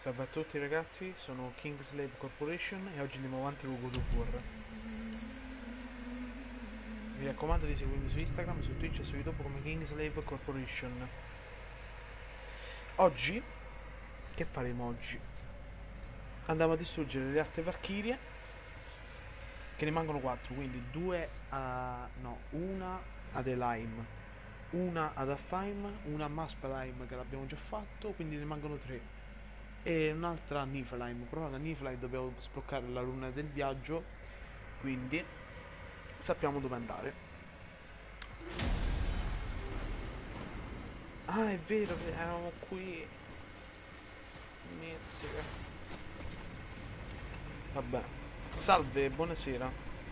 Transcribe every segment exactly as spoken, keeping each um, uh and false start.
Salve a tutti ragazzi, sono Kingslave Corporation e oggi andiamo avanti con God of War. Vi raccomando di seguirmi su Instagram, su Twitch e su YouTube come Kingslave Corporation. Oggi, che faremo oggi? Andiamo a distruggere le altre Valchirie, che ne mancano quattro, quindi due a... no, una ad Elaim, una ad Alfheim, una a Muspelheim che l'abbiamo già fatto, quindi ne mancano tre. E un'altra a Niflheim, però da Niflheim dobbiamo sbloccare la luna del viaggio, quindi sappiamo dove andare. Ah, è vero che eravamo qui in Messica. Vabbè, salve, buonasera.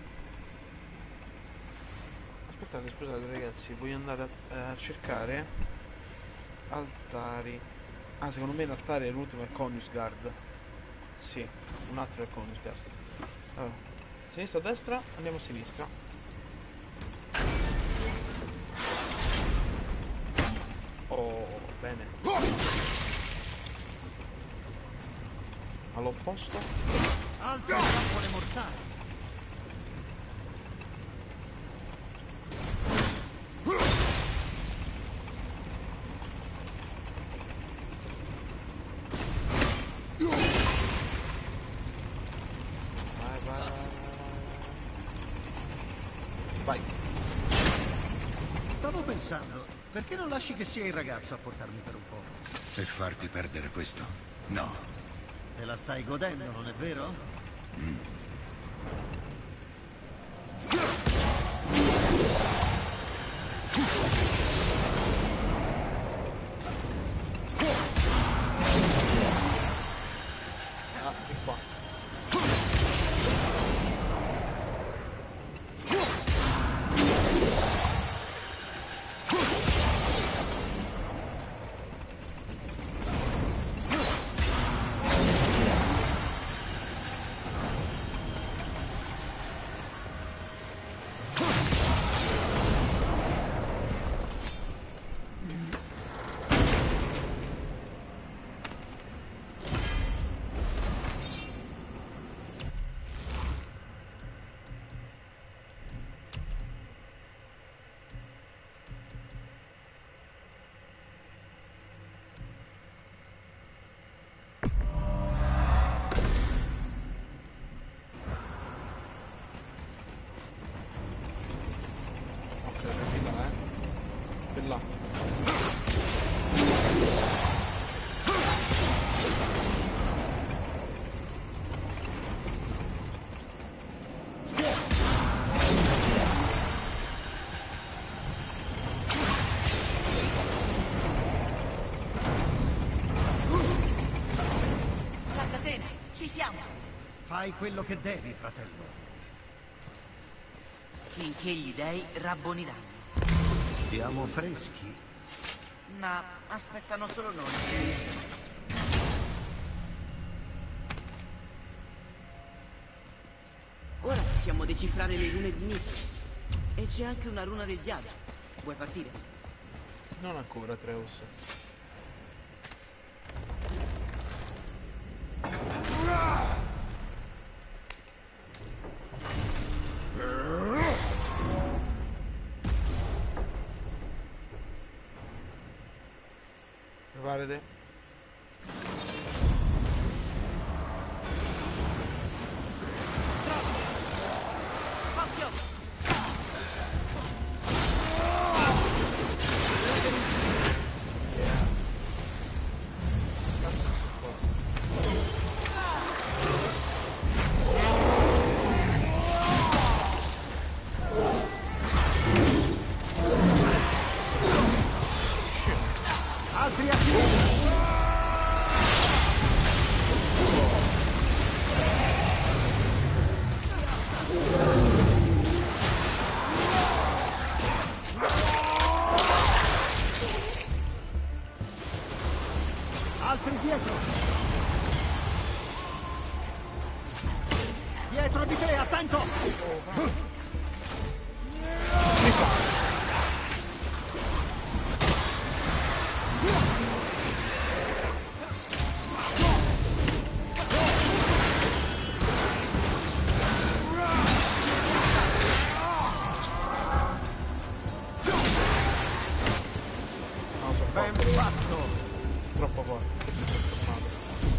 Aspettate, scusate ragazzi, voglio andare a, a cercare altari. Ah, secondo me l'altare è l'ultimo, è Konungsgard. Sì, un altro è Konungsgard. Allora, sinistra o destra? Andiamo a sinistra. Oh, bene. All'opposto. Altra trappole mortali. Vai. Stavo pensando, perché non lasci che sia il ragazzo a portarmi per un po'? Per farti perdere questo? No. Te la stai godendo, non è vero? Mm. Ah, di qua. Là. La catena, ci siamo. Fai quello che devi, fratello. Finché gli dei rabboniranno. Siamo freschi. No, aspettano solo noi. Ora possiamo decifrare le rune di Nitro. E c'è anche una runa del viaggio. Vuoi partire? Non ancora, Treus. Preparate. Occhio! Altri a sinistra. Altri dietro. Dietro di te, attento! Ben forte. fatto! Troppo forte. Che si è trasformato.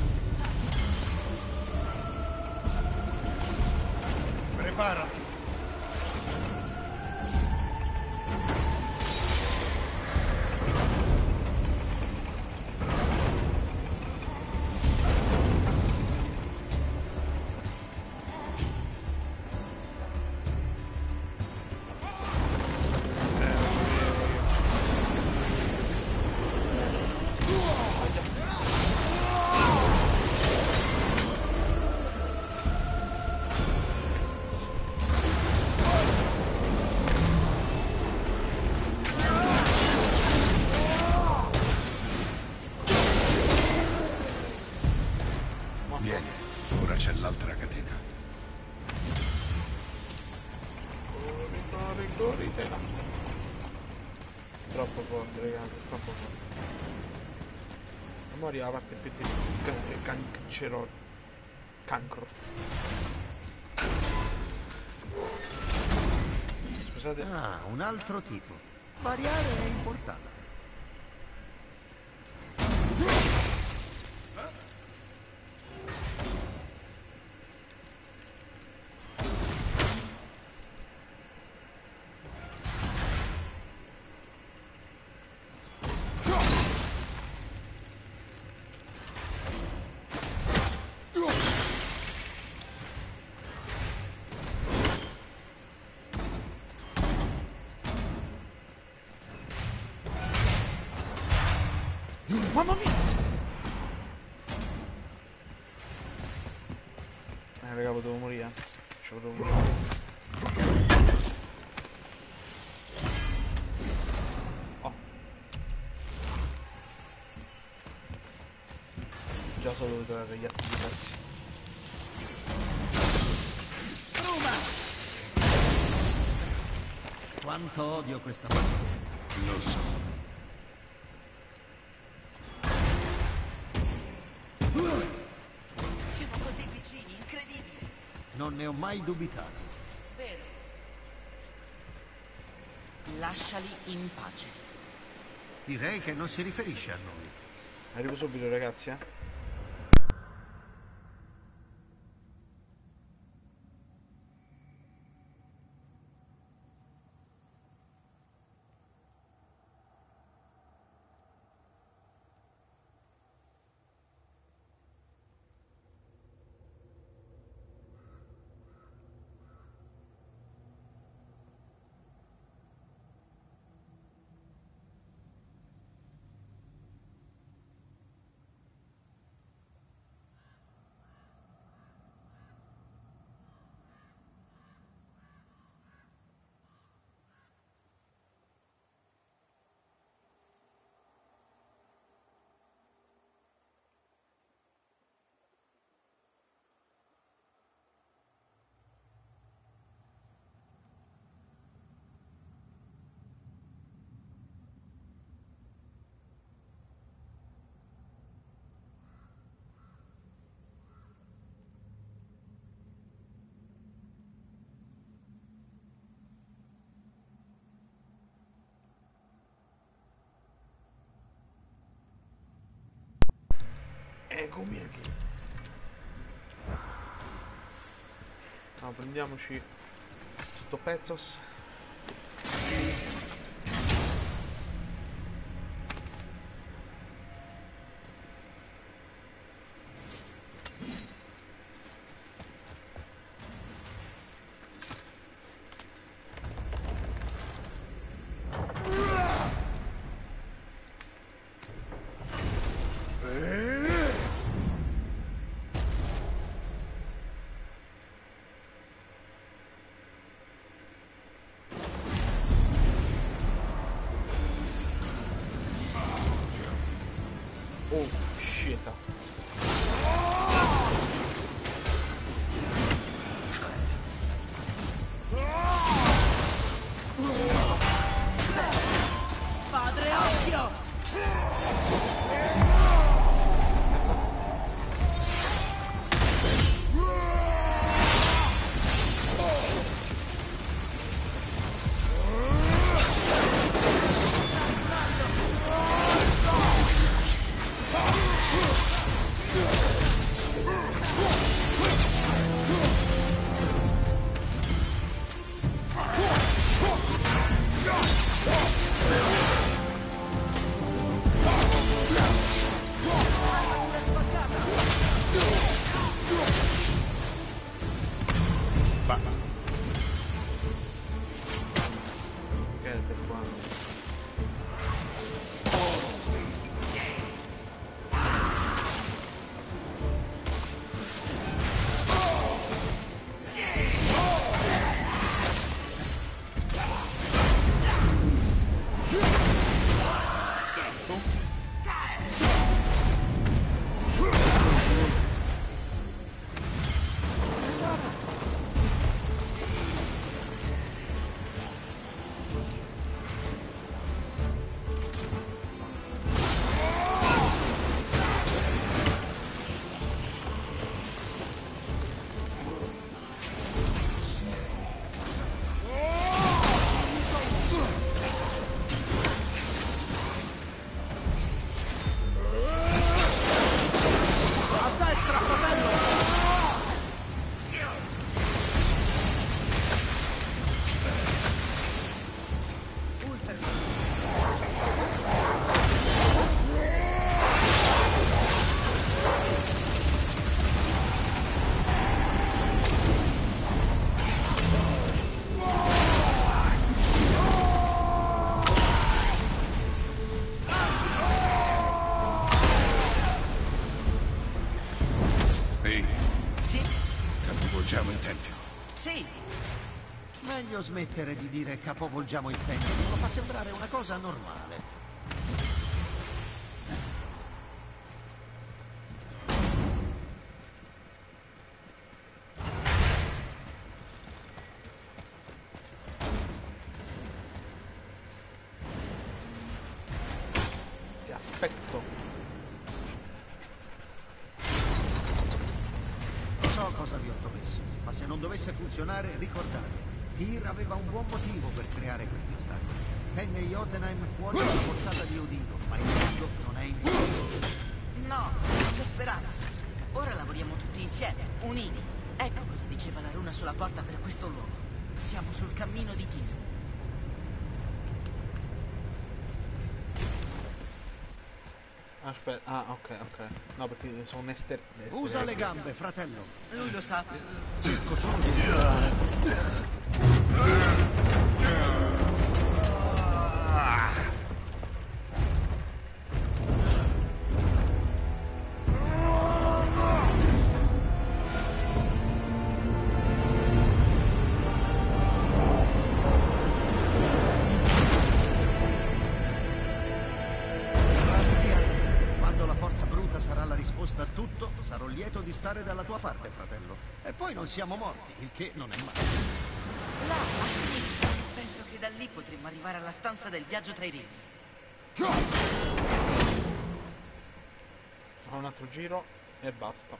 Preparati! Vieni, ora c'è l'altra catena. Corri, corri, corri, te la. Troppo forte, ragazzi, troppo forte. Ora arriva la parte più difficile. Cancero. Cancro. Scusate. Ah, un altro tipo. Variare è importante. Mamma mia! Eh raga, potevo morire. Ci potevo morire. Oh. Già solo devo trovare gli altri pezzi. Quanto odio questa parte. Lo so. Siamo così vicini, incredibile. Non ne ho mai dubitato. Vero. Lasciali in pace. Direi che non si riferisce a noi. Arrivo subito, ragazzi, eh. Eccomi qui. No, prendiamoci sto pezzos. Oh, shit. Padre occhio! Meglio smettere di dire capovolgiamo il tempio, lo fa sembrare una cosa normale. Ti aspetto. So cosa vi ho promesso, ma se non dovesse funzionare, ricordate, T Y R aveva un buon motivo per creare questi ostacoli. Tenne Jotunheim fuori dalla portata di Odino, ma il mondo non è invisibile. No, c'è speranza. Ora lavoriamo tutti insieme, uniti. Ecco cosa diceva la runa sulla porta per questo luogo. Siamo sul cammino di T Y R. Aspetta, ah, ok, ok. No, perché sono un ester... Usa le gambe, fratello. Lui lo sa. Cerco solo di... Quando la forza bruta sarà la risposta a tutto, sarò lieto di stare dalla tua parte, fratello. E poi non siamo morti, il che non è male. Là, a sinistra. Penso che da lì potremmo arrivare alla stanza del viaggio tra i regni. Fa un altro giro e basta.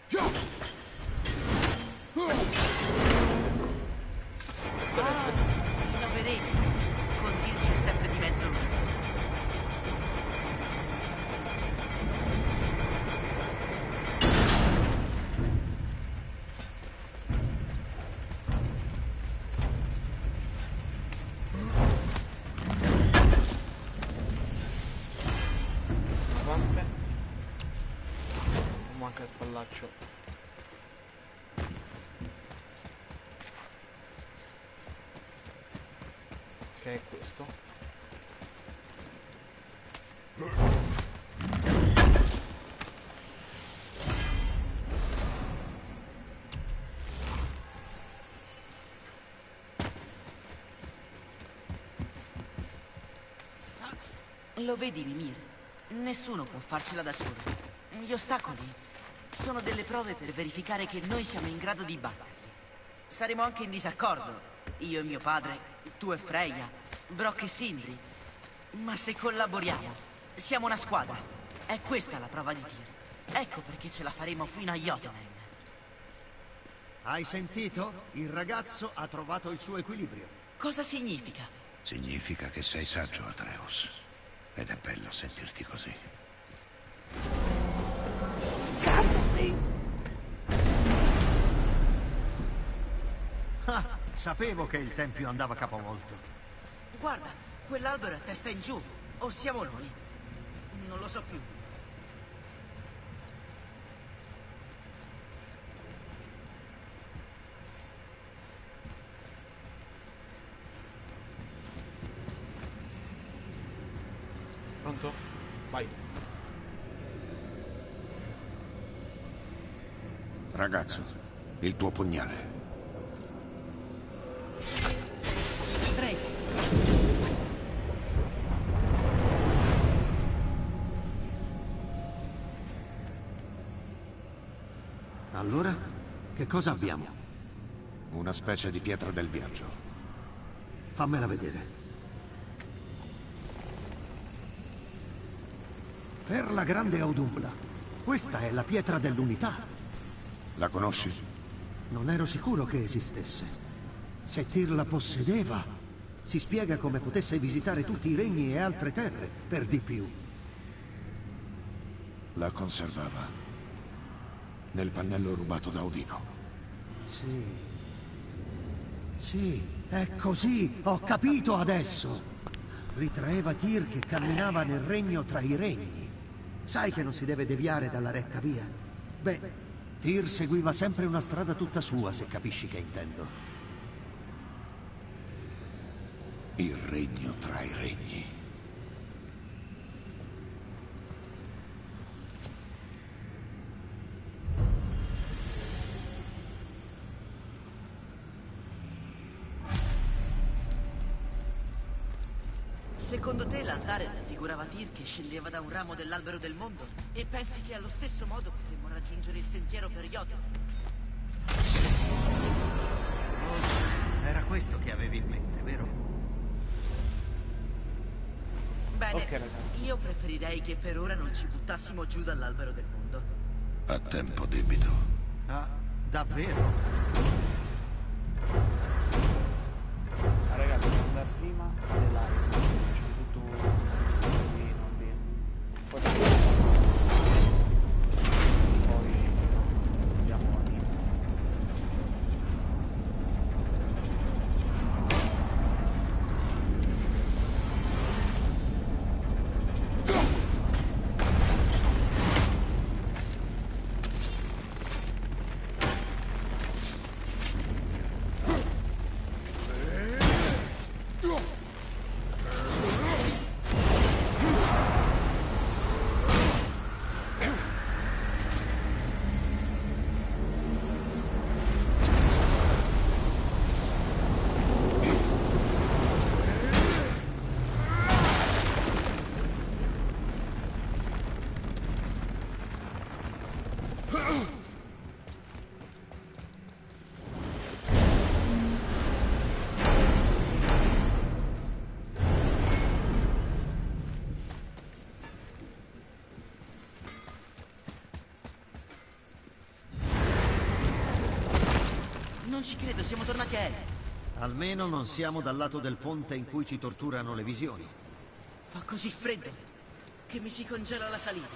Ah, i nove regni. Con Tyr c'è sempre di mezzo lui. Avanti. Non manca il pallaccio. Che è questo? Lo vedi, Mimir? Nessuno può farcela da solo. Gli ostacoli sono delle prove per verificare che noi siamo in grado di batterli. Saremo anche in disaccordo, io e mio padre, tu e Freya, Brock e Sindri. Ma se collaboriamo, siamo una squadra. È questa la prova di Tyr. Ecco perché ce la faremo fino a Jotunheim. Hai sentito? Il ragazzo ha trovato il suo equilibrio. Cosa significa? Significa che sei saggio, Atreus. Ed è bello sentirti così. Cazzo sì! Ah, sapevo che il tempio andava capovolto. Guarda, quell'albero è a testa in giù. O siamo noi? Non lo so più. Pronto? Vai. Ragazzo, il tuo pugnale. Prego. Allora, che cosa abbiamo? Una specie di pietra del viaggio. Fammela vedere. Per la grande Audumbla. Questa è la pietra dell'unità. La conosci? Non ero sicuro che esistesse. Se Tyr la possedeva, si spiega come potesse visitare tutti i regni e altre terre, per di più. La conservava nel pannello rubato da Odino. Sì. Sì, è così, ho capito adesso. Ritraeva Tyr che camminava nel regno tra i regni. Sai che non si deve deviare dalla retta via? Beh, Tyr seguiva sempre una strada tutta sua, se capisci che intendo. Il regno tra i regni. Secondo te l'altare raffigurava Tyr che scendeva da un ramo dell'albero del mondo? E pensi che allo stesso modo potremmo raggiungere il sentiero per Jotun? Era questo che avevi in mente, vero? Bene, Ok, ragazzi. io preferirei che per ora non ci buttassimo giù dall'albero del mondo. A tempo debito. Ah, davvero? Ah, ragazzi, devo andare prima alle live. C'è tutto lì, non lì. Poi poi andiamo avanti. Non ci credo, siamo tornati a Hel. Almeno non siamo dal lato del ponte in cui ci torturano le visioni. Fa così freddo che mi si congela la saliva.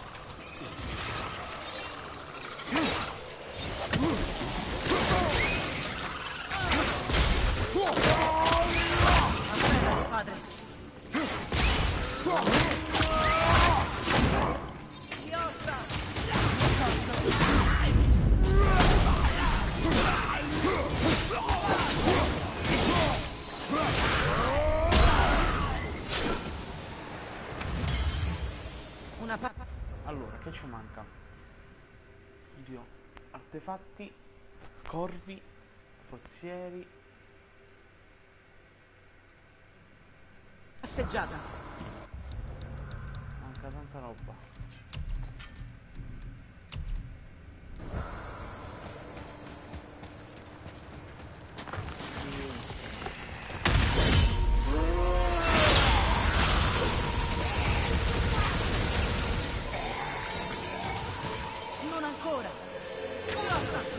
Afferrati, padre. Una pa... Allora, che ci manca? Oddio, artefatti, corvi, forzieri. passeggiata. Manca tanta roba. Non ancora. Lotta!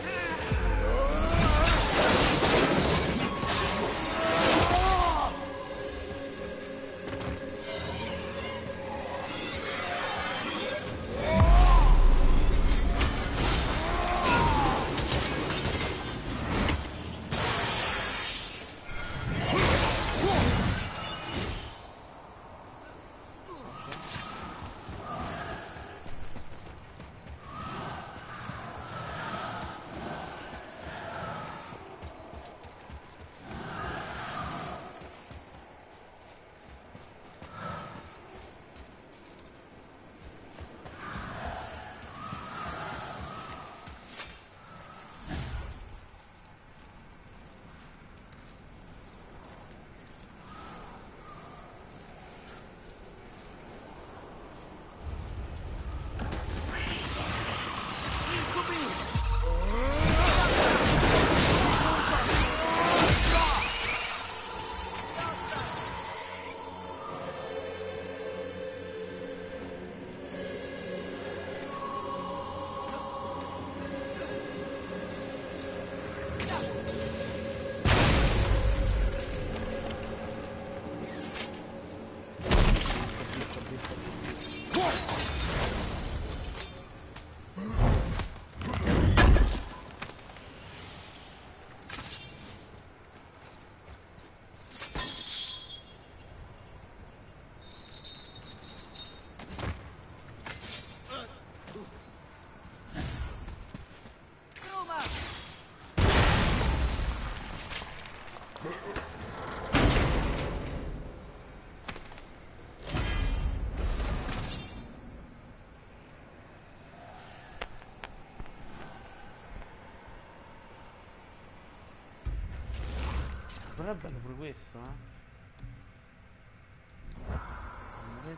Però è bello pure questo, eh.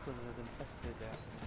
qualcosa del sesso eterno.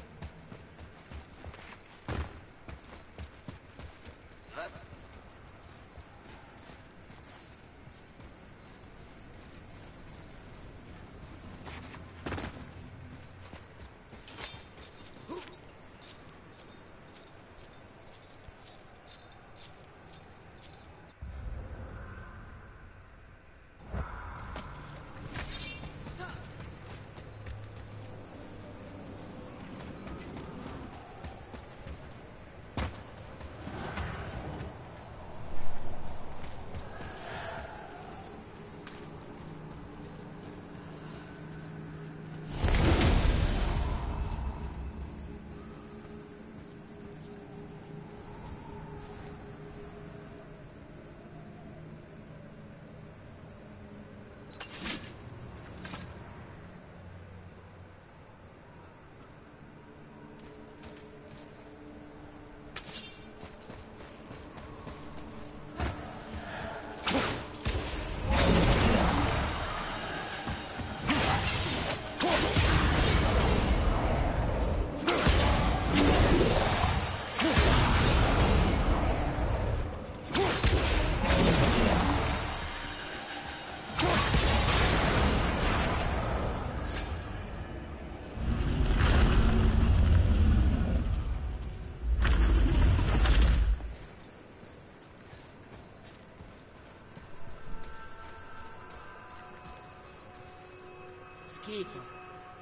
Schifo.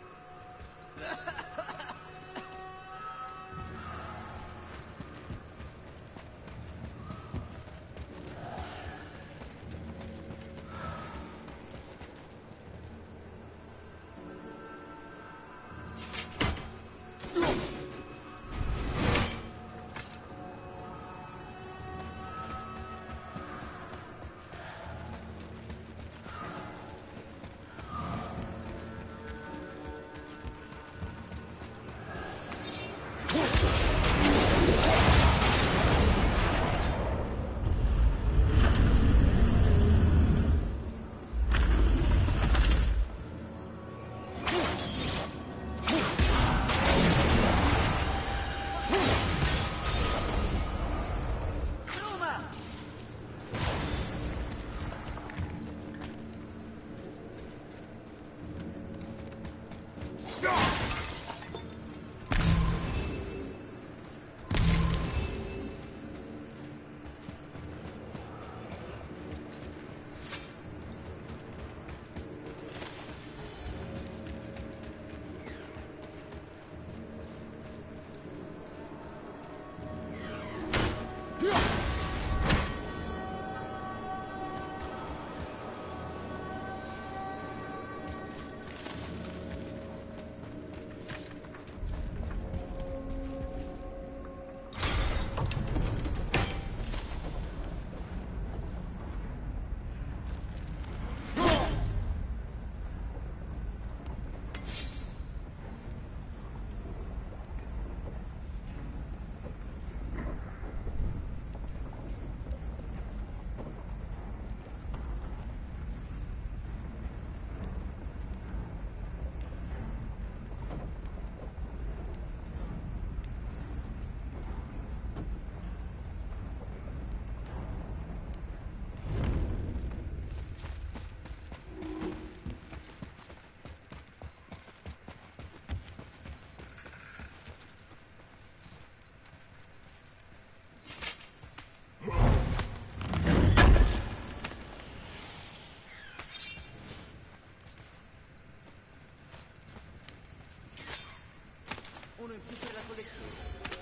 Uno in più per la collezione.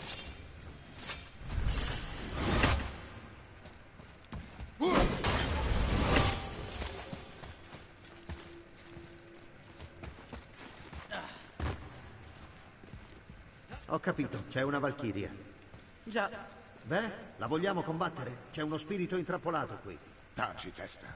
Ho capito, c'è una valchiria. Già. Beh, la vogliamo combattere? C'è uno spirito intrappolato qui. Taci, testa.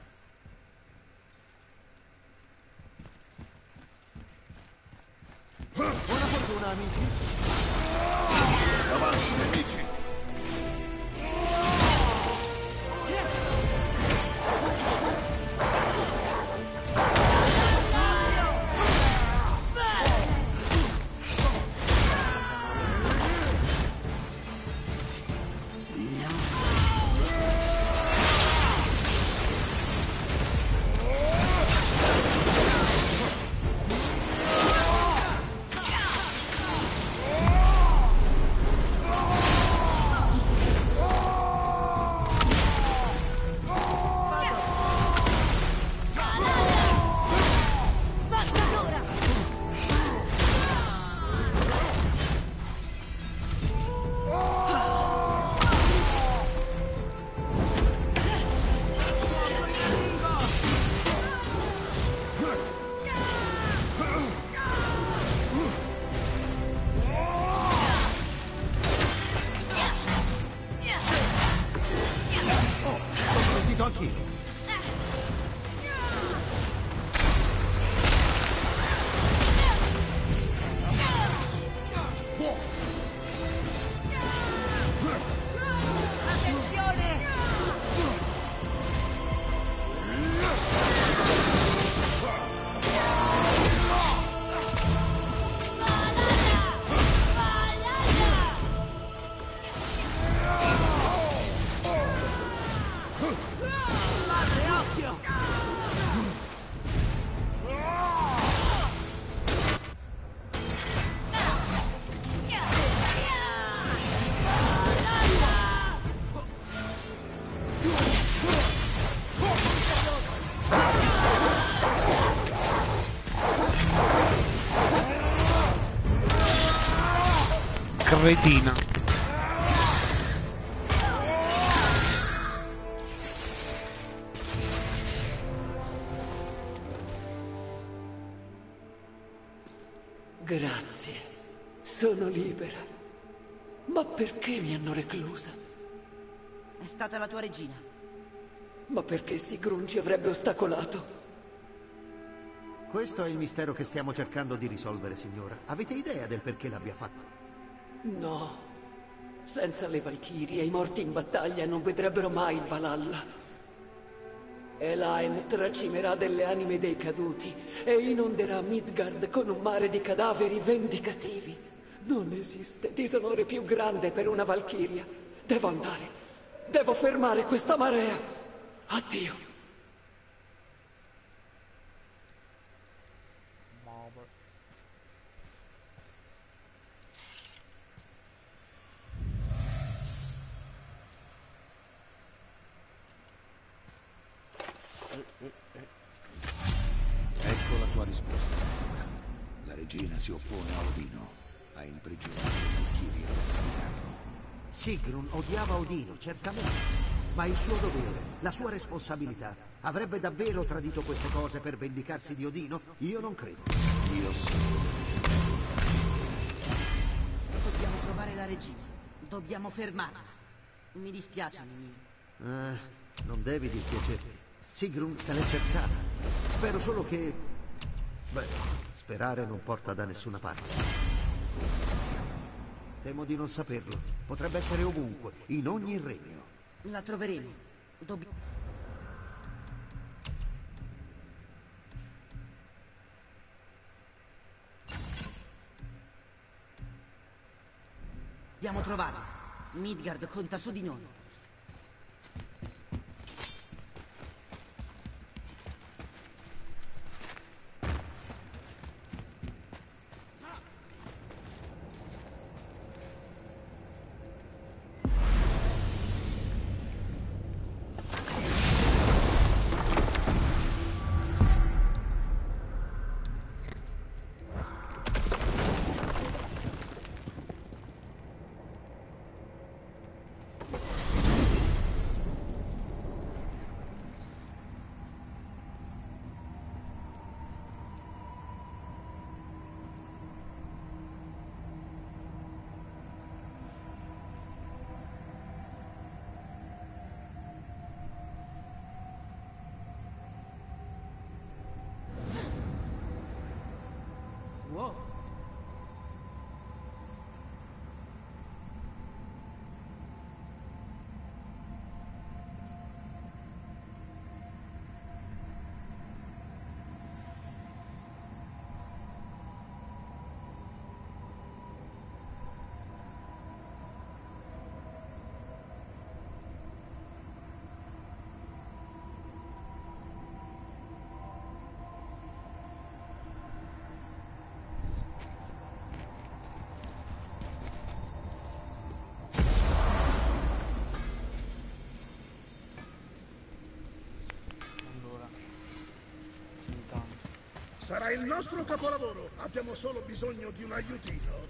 Buona fortuna, amici. Avanti, nemici. anch'io. Cretina. Grazie, sono libera. Ma perché mi hanno reclusa? È stata la tua regina. Ma perché Sigrun ci avrebbe ostacolato? Questo è il mistero che stiamo cercando di risolvere, signora. Avete idea del perché l'abbia fatto? No. Senza le Valchirie i morti in battaglia non vedrebbero mai il Valhalla. Elaine tracimerà delle anime dei caduti e inonderà Midgard con un mare di cadaveri vendicativi. Non esiste disonore più grande per una Valchiria. Devo andare. Devo fermare questa marea. Addio. Ecco la tua risposta, Maestra. La regina si oppone a Odino. Ha imprigionato le Valchirie per sfidarlo. Sigrun odiava Odino, certamente. Ma il suo dovere, la sua responsabilità, avrebbe davvero tradito queste cose per vendicarsi di Odino? Io non credo. Io sì. Dobbiamo trovare la regina. Dobbiamo fermarla. Mi dispiace, Mimir. Eh, non devi dispiacerti. Sigrun se l'è cercata. Spero solo che... Beh, sperare non porta da nessuna parte. Temo di non saperlo. Potrebbe essere ovunque, in ogni regno. La troveremo. Dobbiamo... Dobbiamo trovarla. Midgard conta su di noi. Wow. Sarà il nostro capolavoro. Abbiamo solo bisogno di un aiutino.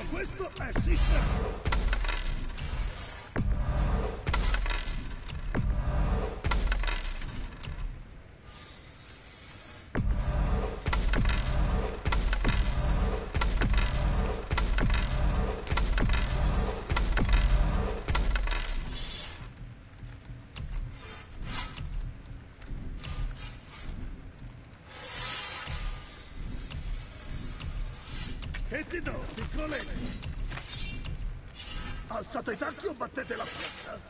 Questo è sistemato. Che ti do, piccoletti? Alzate i tacchi o battete la porta?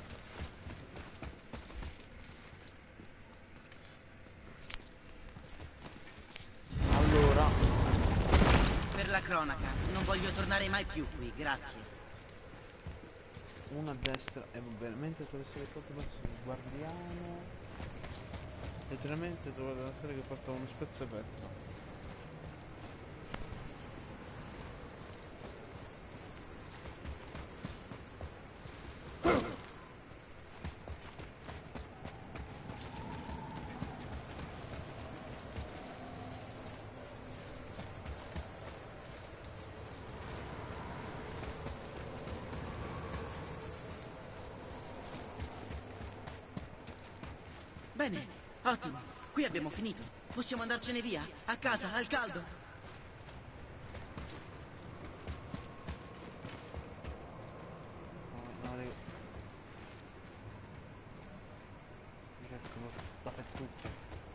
Allora, Per la cronaca, non voglio tornare mai più qui, grazie. una a destra e va bene. Mentre attraverso le porte pazzo del guardiano. Letteralmente trovate una serie che porta uno spezzo aperto. Bene, ottimo. Qui abbiamo finito. Possiamo andarcene via, a casa, al caldo. No, no, devo... Cerco dappertutto.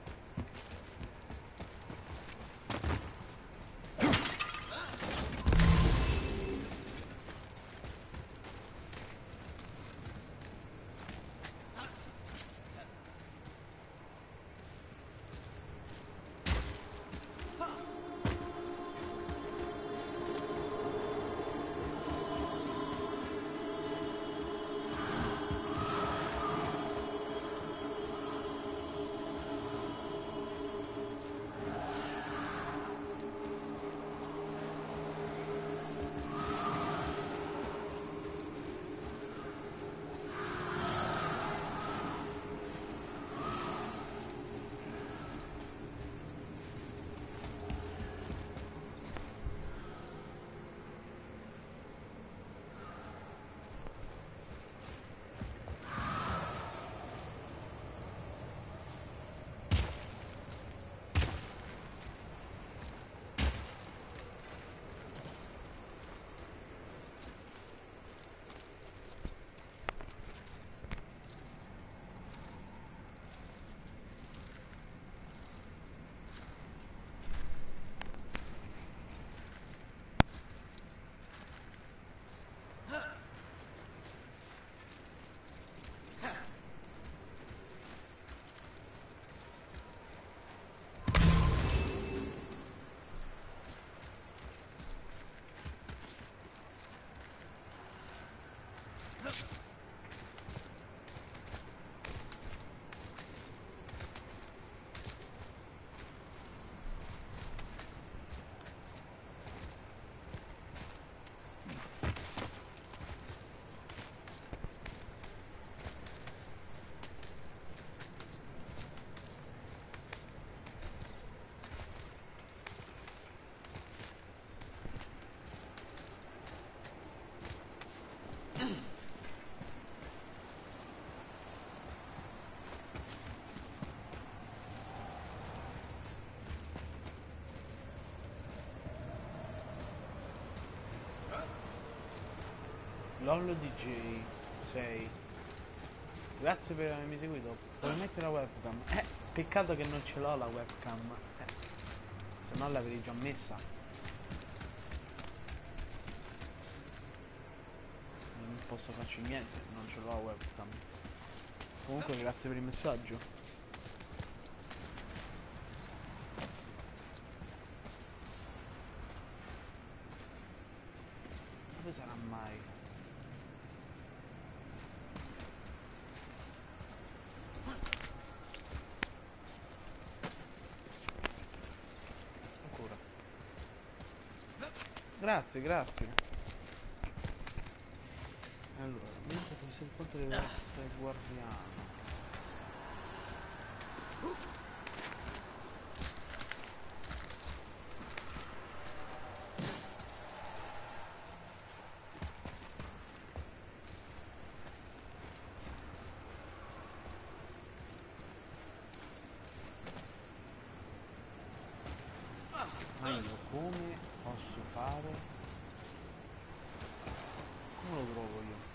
Lollo D J sei. Grazie per avermi seguito. Puoi mettere la webcam? Eh, peccato che non ce l'ho la webcam. Eh, se no l'avrei già messa. Non posso farci niente, non ce l'ho la webcam. Comunque grazie per il messaggio. Dove sarà mai? Ancora. Grazie, grazie. Allora, mentre tu sei il conto deve essere guardiano. Ma io come posso fare? Come lo trovo io?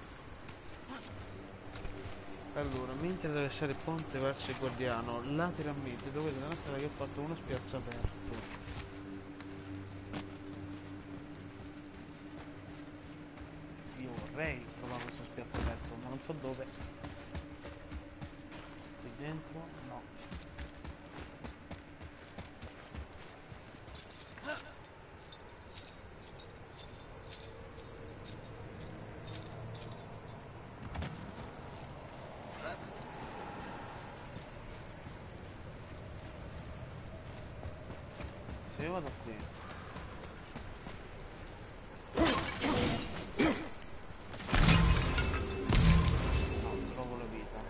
Allora, mentre attraversare il ponte verso il guardiano, lateralmente dovete una strada che ho fatto uno spiazzo aperto. Io vorrei trovare questo spiazzo aperto, ma non so dove. Qui dentro? No. Se io vado qui. No, trovo la vita.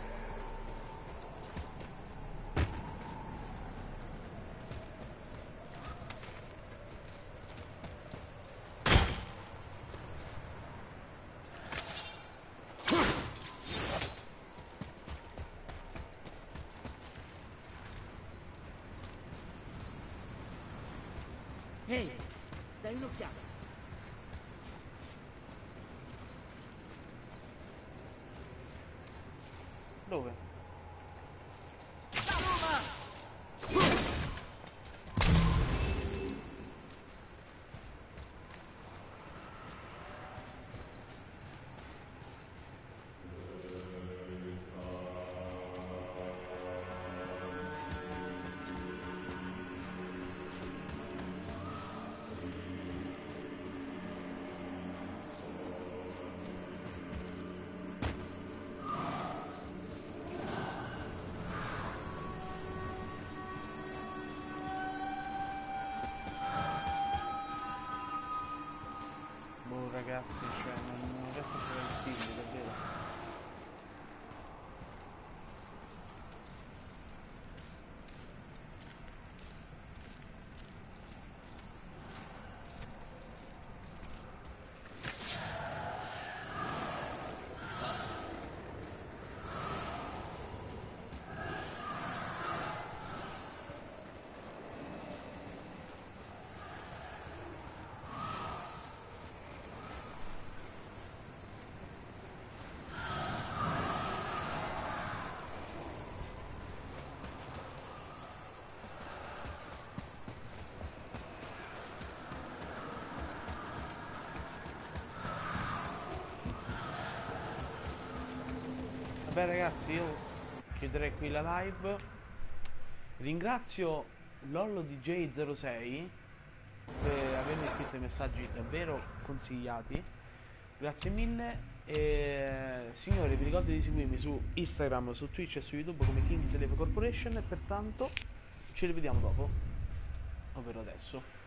Ehi, dai un'occhiata. Dove? Boh ragazzi, cioè non, non riesco a trovare il figlio, davvero. Vabbè ragazzi, io chiuderei qui la live. Ringrazio Lollo D J zero sei per avermi scritto i messaggi davvero consigliati. Grazie mille. E signori, vi ricordo di seguirmi su Instagram, su Twitch e su YouTube come Kingslave Corporation. E pertanto ci rivediamo dopo, ovvero adesso.